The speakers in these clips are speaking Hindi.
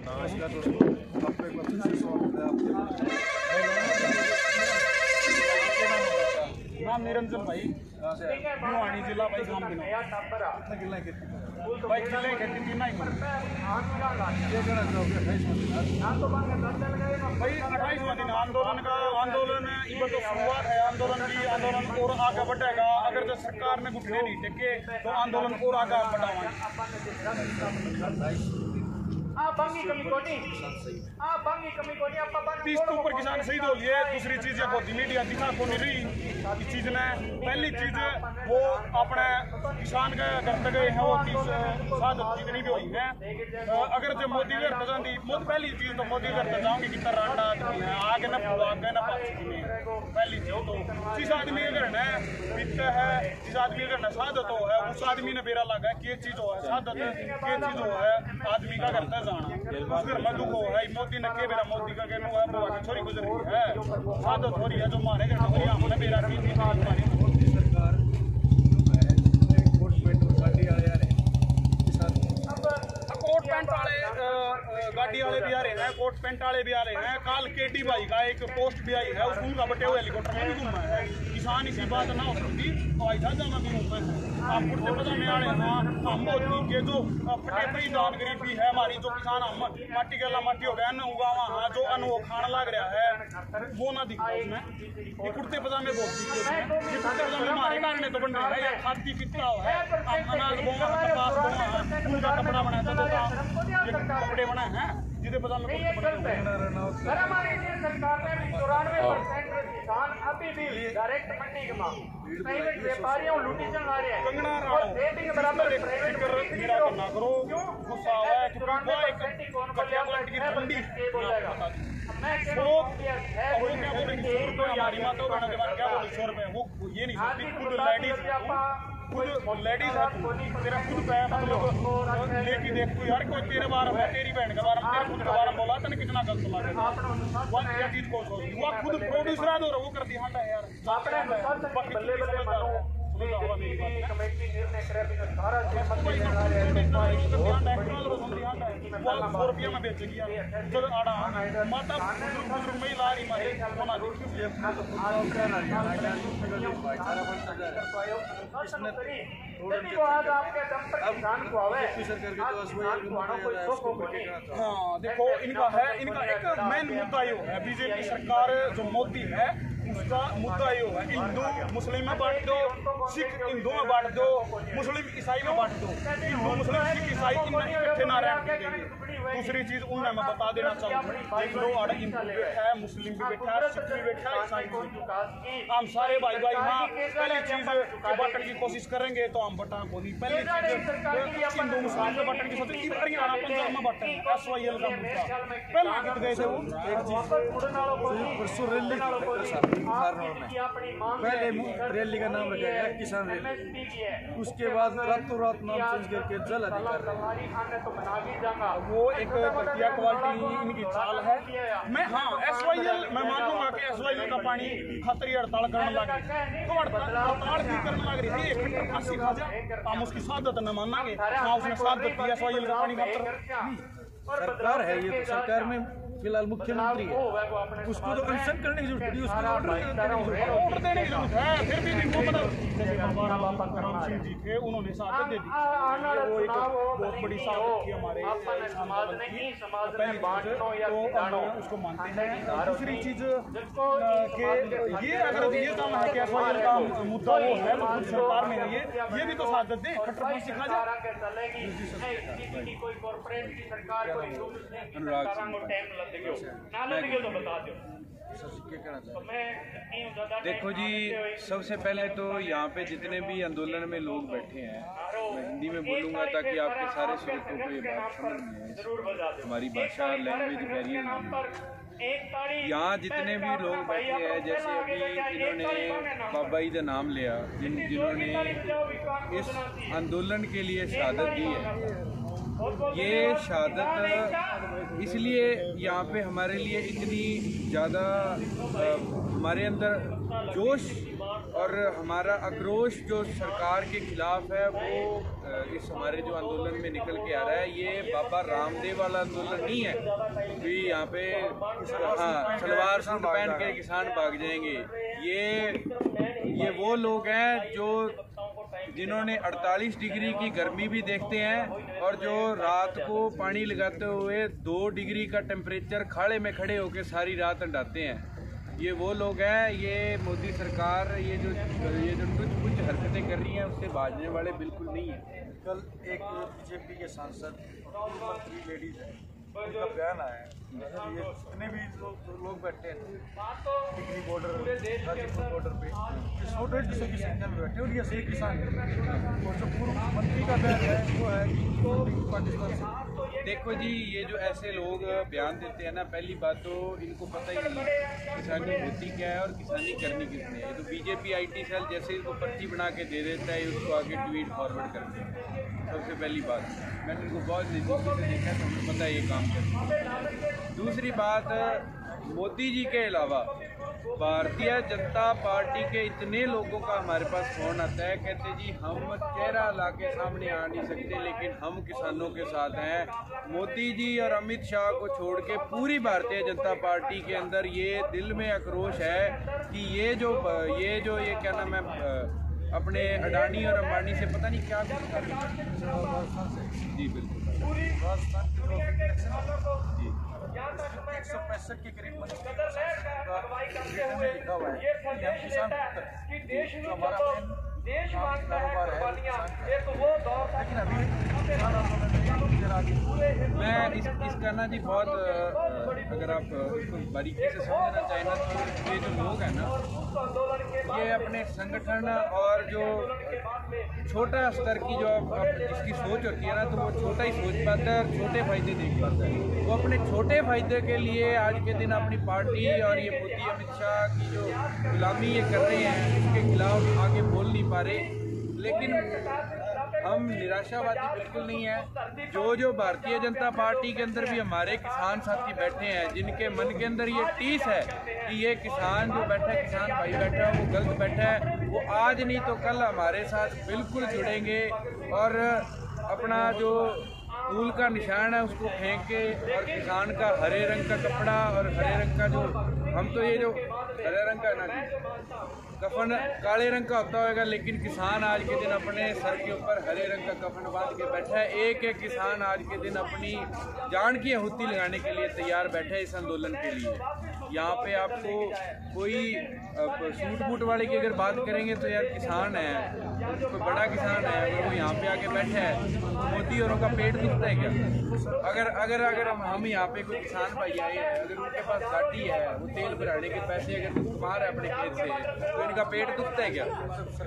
नमस्कार दोस्तों, आपको एक बार फिर से स्वागत है आपके नाम निरंजन भाई, भिवानी जिला भाई। काम कितना किला खेती भाई किले खेती कितना ही ये कहना चाहोगे 28वां भाई 28वां दिन आंदोलन इधर तो शुरुआत है आंदोलन की। आंदोलन और आगे बढ़ेगा। अगर जो सरकार ने घुटने नहीं टेके तो आंदोलन और आगे बढ़ावा। 30 के ऊपर किसान शहीद हो लिए। दूसरी चीज है बहुत मीडिया दिखा को नहीं रही इस चीज ने। पहली चीज वो अपने किसान के घर तक गए हैं, वो 30 जितनी भी हुई है। अगर जो मोदी घर तो जाती पहली चीज तो मोदी घर तो जाऊंगी कि रांडा आदमी है आगे न पूरा आगे न पहली चीज तो जिस आदमी के घर है बीतता है, जिस आदमी के घर सादत हो है उस आदमी ने बेरा लगा कि ये चीज हो है सादत, ये चीज हो है आदमी का घर तक जाना। उस घर में दुख हो है मोदी ने के बेरा मोदी का कहना है बुआ की छोरी गुजर गई है सादत हो रही है जो मारे घर में हमने बेरा की थी हमारी सरकार कोट पेंट और गाड़ी वाले आ रहे हैं कोट पैंट वाले गाड़ी वाले भी आ रहे हैं, कोट पैंट वाले भी आ रहे हैं। काल केटी भाई का एक पोस्ट भी आई है, उस का बटे हुए हेलीकॉप्टर में भी घूमा है। किसान इसी बात ना हो सकती हवाई जहाजा में भी घूमते हैं। आप कुर्ते पजामे वाले हैं, हम मोदी के जो फटे पड़ी दान गरीबी है हमारी, जो किसान हम माटी गला माटी हो गया अन्न उगावा हाँ जो अन्न वो खाना लग रहा है वो ना दिखा उसमें। ये कुर्ते पजामे बोलती है, ये कुर्ते पजामे हमारे कारण तो बन रहे हैं। ये खाती पिता है अनाज बोमा कपास बोमा फूल का कपड़ा बनाया था, ये कपड़े बनाए हैं जिसे पजामे सरकार ने 94% किसान अभी भी डायरेक्ट मंडी के मांग प्राइवेट व्यापारियों लूटी चल रहे हैं और रेट के बराबर प्राइवेट ना करो गुस्सा है कि वो एक घटिया क्वालिटी की मंडी बोलेगा। मैं कह रहा हूं क्या बोलेंगे हमारी माताओं बहनों के बारे में क्या बोले 100 रुपए वो ये नहीं सोचती। खुद लेडीज है तेरा खुद पैसा मतलब लेके देख कोई हर कोई तेरे बारे में तेरी बहन के बारे में तेरे खुद के बारे में बोला तने कितना गलत लगा वो क्या चीज को सोच वो खुद प्रोड्यूसर है वो कर दी हां यार आपने बल्ले बल्ले मानो कमेटी निर्णय करे बिना सारा से मंदिर में आ रहे हैं ₹100 में बेचेगी यार जो आड़ा माता बुजुर्ग महिला रही मारे होना आज आपके दम पर किसान को आवे हाँ देखो इनका एक मेन मुद्दा ये है बीजेपी सरकार जो मोदी है उसका मुद्दा ये है हिंदू मुस्लिम में बांट दो, सिख हिंदू में बांट दो, मुस्लिम ईसाई में बांट दो। हिंदू मुस्लिम सिख ईसाई इकट्ठे ना रहेंगे। दूसरी चीज उन्हें मैं बता देना चाहूँगा एक लोग आड़ा हिंदू बैठा है, मुस्लिम भी बैठा है, सिख भी बैठा है, ईसाई भी बैठा है। हम सारे भाई भाई हाँ पहली चीज बांटने की कोशिश करेंगे तो हम बटा को नहीं। पहली चीज हिंदू मुस्लिम में बांटने की सोची हरियाणा पंजाब में बांटे SYL का मुद्दा पहले गीत गए थे वो एक चीज परसों रैली पहले रैली का नाम रखा गया किसान रैली, उसके बाद रातों रात नाम चेंज करके जल अधिकारी वो एक घटिया क्वालिटी इनकी चाल है। मैं हाँ SYL मैं मानूंगा कि SYL का पानी खतरी हड़ताल करने लगे तो हड़ताल भी करने लग रही है। एक फांसी खा जाए हम उसकी सादत न मानेंगे हाँ उसने सादत दी SYL का पानी खतर सरकार है ये तो सरकार में फिलहाल मुख्यमंत्री है उसको तो अनशन करने की जरूरत पड़ी, उसको ऑर्डर देने की जरूरत है। फिर भी वो मतलब राम सिंह जी थे उन्होंने सादत दे दी, वो एक बहुत बड़ी सादत थी हमारे समाज ने ही समाज में बांटो या तो उसको मानते हैं। दूसरी चीज कि ये अगर ये काम है कि SYL का मुद्दा वो है खुद सरकार में है ये भी तो सादत दे खट्टर फांसी खा जाए। कोई कॉर्पोरेट की सरकार कोई देखो जी सबसे पहले तो यहाँ पे जितने भी आंदोलन में लोग बैठे हैं मैं हिंदी में बोलूँगा ताकि आपके सारे श्रोतों को ये बात समझ में आए। हमारी भाषा लैंग्वेज बैरियर नहीं है। यहाँ जितने भी लोग बैठे हैं जैसे अभी जिन्होंने बाबा जी का नाम लिया जिन्होंने इस आंदोलन के लिए शहादत दी है ये शहादत इसलिए यहाँ पे हमारे लिए इतनी ज़्यादा हमारे अंदर जोश और हमारा आक्रोश जो सरकार के खिलाफ है वो इस हमारे जो आंदोलन में निकल के आ रहा है, ये बाबा रामदेव वाला आंदोलन नहीं है कि यहाँ पे हाँ सलवार सूट पहन के किसान भाग जाएंगे। ये वो लोग हैं जो जिन्होंने 48 डिग्री की गर्मी भी देखते हैं और जो रात को पानी लगाते हुए 2 डिग्री का टेम्परेचर खाड़े में खड़े होकर सारी रात अंडाते हैं। ये वो लोग हैं। ये मोदी सरकार ये जो कुछ हरकतें कर रही हैं उससे भाजने वाले बिल्कुल नहीं हैं। कल एक बीजेपी के सांसद मंत्री लेडीज है, उनका बयान आया है, ये जितने भी लोग बैठे हैं डिग्री बॉर्डर गाजीपुर बॉर्डर पे 100-150 की संख्या में बैठे और ये सही किसान है। और जो पूर्व मंत्री का बयान है वो है कि पाकिस्तान से देखो जी, ये जो ऐसे लोग बयान देते हैं ना, पहली बात तो इनको पता ही नहीं है किसानी होती क्या है और किसानी करनी किसने है। तो बीजेपी IT सेल जैसे इनको पर्ची बना के दे देता है, उसको आगे ट्वीट फॉरवर्ड करते हैं। सबसे पहली बात, मैंने इनको बहुत नज़दीक से देखा तो मुझे पता है ये काम करते हैं। दूसरी बात, मोदी जी के अलावा भारतीय जनता पार्टी के इतने लोगों का हमारे पास फ़ोन आता है, कहते जी हम चेहरा ला के सामने आ नहीं सकते लेकिन हम किसानों के साथ हैं। मोदी जी और अमित शाह को छोड़ के पूरी भारतीय जनता पार्टी के अंदर ये दिल में आक्रोश है कि ये क्या नाम है अपने अडानी और अंबानी से पता नहीं क्या जी बिल्कुल जी 165 के करीब लिखा हुआ है कि देश हमारा देश मांगता है कुर्बानियां, ये तो वो दौर था। लेकिन अभी मैं इसका ना जी बहुत अगर आप इसको बारीकी से समझना चाहें ना तो ये जो लोग हैं ना, ये अपने संगठन और जो छोटा स्तर की जो जिसकी सोच होती है ना, तो वो छोटा ही सोच पाता है और छोटे फायदे देख पाता है। वो अपने छोटे फायदे के लिए आज के दिन अपनी पार्टी और ये मोदी अमित शाह की जो गुलामी ये कर रहे हैं उसके खिलाफ आगे बोल नहीं पा रहे। लेकिन हम निराशावादी बिल्कुल नहीं है। जो भारतीय जनता पार्टी के अंदर भी हमारे किसान साथी बैठे हैं, जिनके मन के अंदर ये टीस है कि ये किसान जो बैठा है, किसान भाई बैठा है, वो गलत बैठा है, वो आज नहीं तो कल हमारे साथ बिल्कुल जुड़ेंगे और अपना जो फूल का निशान है उसको फेंक के और किसान का हरे रंग का कपड़ा और हरे रंग का जो हम तो ये जो हरे रंग का ना कफन काले रंग का होता होगा, लेकिन किसान आज के दिन अपने सर के ऊपर हरे रंग का कफन बांध के बैठा है। एक एक किसान आज के दिन अपनी जान की आहुति लगाने के लिए तैयार बैठा है इस आंदोलन के लिए। यहाँ पे आपको कोई सूट बूट वाले की अगर बात करेंगे तो यार किसान है, कोई बड़ा किसान है, अगर वो यहाँ पे आके बैठा है तो मोदी औरों का पेट दुखता है क्या? अगर हम यहाँ पे कोई किसान भाई आए हैं, अगर उनके पास गाड़ी है, वो तेल भराने के पैसे अगर कमा रहे अपने खेत से, तो इनका पेट दुखता है क्या?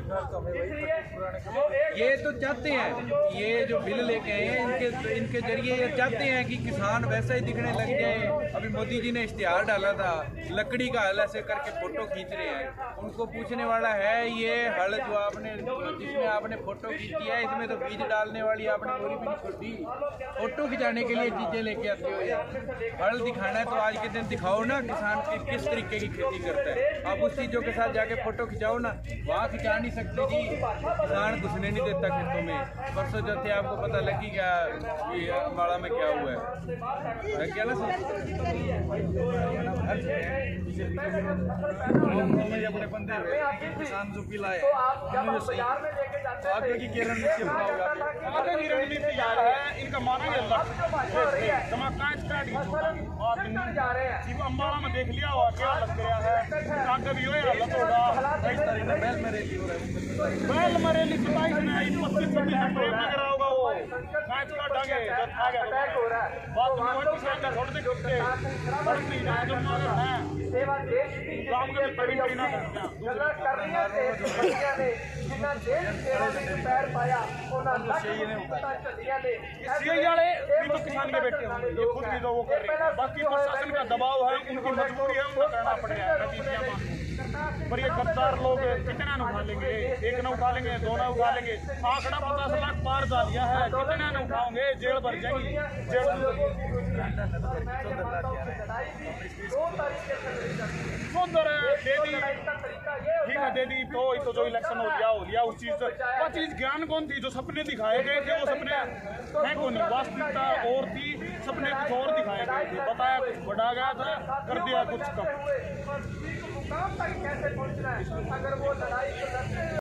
ये तो चाहते हैं, ये जो बिल लेके आए हैं इनके जरिए ये चाहते हैं कि किसान वैसा ही दिखने लग जाए। अभी मोदी जी ने इश्तिहार डाला था, लकड़ी का हल ऐसे करके फोटो खींच रहे हैं। उनको पूछने वाला है ये हल जो आपने जिसमें आपने फोटो खींची है, इसमें तो बीज डालने वाली आपने बोरी भी नहीं छोड़ी, फोटो खिंचाने के लिए चीजें लेके आते हो यार। हल दिखाना है तो आज के दिन दिखाओ ना किसान किस तरीके की खेती करता है। आप उस चीजों के साथ जाके फोटो खिंचाओ ना, वहाँ खिंचा नहीं सकते जी, किसान घुसने नहीं देता खेतों में। परसों जो थे आपको पता लगी क्या कि अम्बाड़ा में क्या हुआ है क्या ना अपने बंदे हुए किसान जो बिल आए तो आगे की रणनीति आगे की रणनीति यार है इनका माना अम्बाड़ा में देख लिया हुआ क्या लग गया है, आगे भी हालत होगा। बैल में रैली 27-26 नगर होगा वो मैच का डांगे सेवा देश की पैर पाया किसान के बेटे होंगे, ये खुद भी तो वो कर रहे हैं। बाकी प्रशासन का दबाव है, उनकी मजबूरी है, उनको करना पड़ेगा। पर ये गद्दार लोग कितना न उठा लेंगे, एक न उठा लेंगे, दो न उठा लेंगे, आंकड़ा 50 लाख पार जा लिया है, कितना न उठाओगे, जेल भर जाएंगी। सुंदर ठीक है, दे दी तो जो इलेक्शन हो लिया उस चीज वो चीज ज्ञान कौन थी? जो सपने दिखाए गए थे वो सपने है कौन? वास्तविकता और थी, सपने कुछ और दिखाए गए थे। बताया कुछ बढ़ा गया था, कर दिया कुछ कम। मुकाम तक कैसे पहुंचना है? अगर वो लड़ाई